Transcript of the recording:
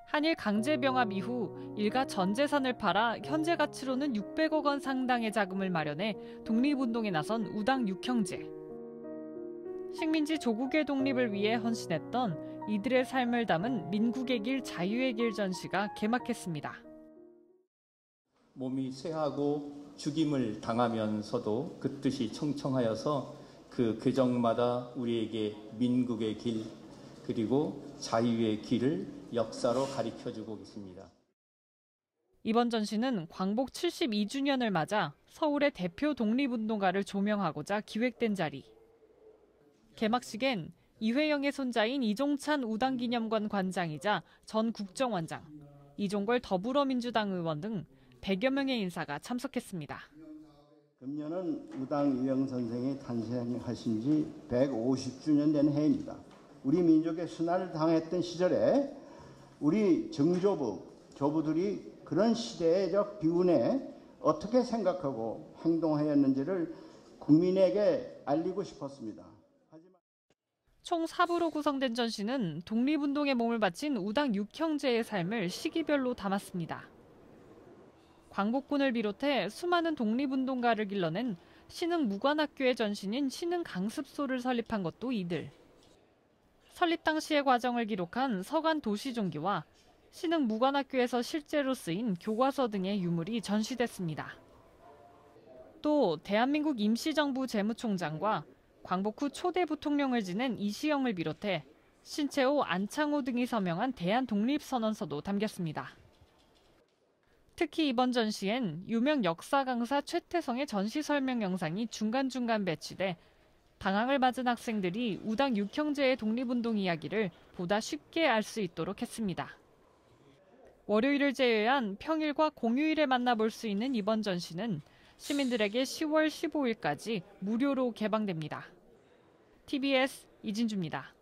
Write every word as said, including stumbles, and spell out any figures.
한일 강제병합 이후 일가 전 재산을 팔아 현재 가치로는 육백억 원 상당의 자금을 마련해 독립운동에 나선 우당 육형제. 식민지 조국의 독립을 위해 헌신했던 이들의 삶을 담은 민국의 길 자유의 길 전시가 개막했습니다. 몸이 쇠하고 죽임을 당하면서도 그 뜻이 청청하여서 그 궤적마다 우리에게 민국의 길 그리고 자유의 길을 역사로 가르쳐주고 있습니다. 이번 전시는 광복 칠십이 주년을 맞아 서울의 대표 독립운동가를 조명하고자 기획된 자리. 개막식엔 이회영의 손자인 이종찬 우당기념관 관장이자 전 국정원장, 이종걸 더불어민주당 의원 등 백여 명의 인사가 참석했습니다. 금년은 우당 이회영 선생이 탄생하신 지 백오십 주년 된 해입니다. 우리 민족의 순환을 당했던 시절에 우리 정조부, 조부들이 그런 시대적 비운에 어떻게 생각하고 행동하였는지를 국민에게 알리고 싶었습니다. 하지만... 총 사 부로 구성된 전시는 독립운동에 몸을 바친 우당 육형제의 삶을 시기별로 담았습니다. 광복군을 비롯해 수많은 독립운동가를 길러낸 신흥무관학교의 전신인 신흥강습소를 설립한 것도 이들. 설립 당시의 과정을 기록한 서간 도시종기와 신흥무관학교에서 실제로 쓰인 교과서 등의 유물이 전시됐습니다. 또 대한민국 임시정부 재무총장과 광복 후 초대 부통령을 지낸 이시영을 비롯해 신채호, 안창호 등이 서명한 대한독립선언서도 담겼습니다. 특히 이번 전시엔 유명 역사 강사 최태성의 전시 설명 영상이 중간중간 배치돼 방학을 맞은 학생들이 우당 육형제의 독립운동 이야기를 보다 쉽게 알 수 있도록 했습니다. 월요일을 제외한 평일과 공휴일에 만나볼 수 있는 이번 전시는 시민들에게 시월 십오일까지 무료로 개방됩니다. 티비에스 이진주입니다.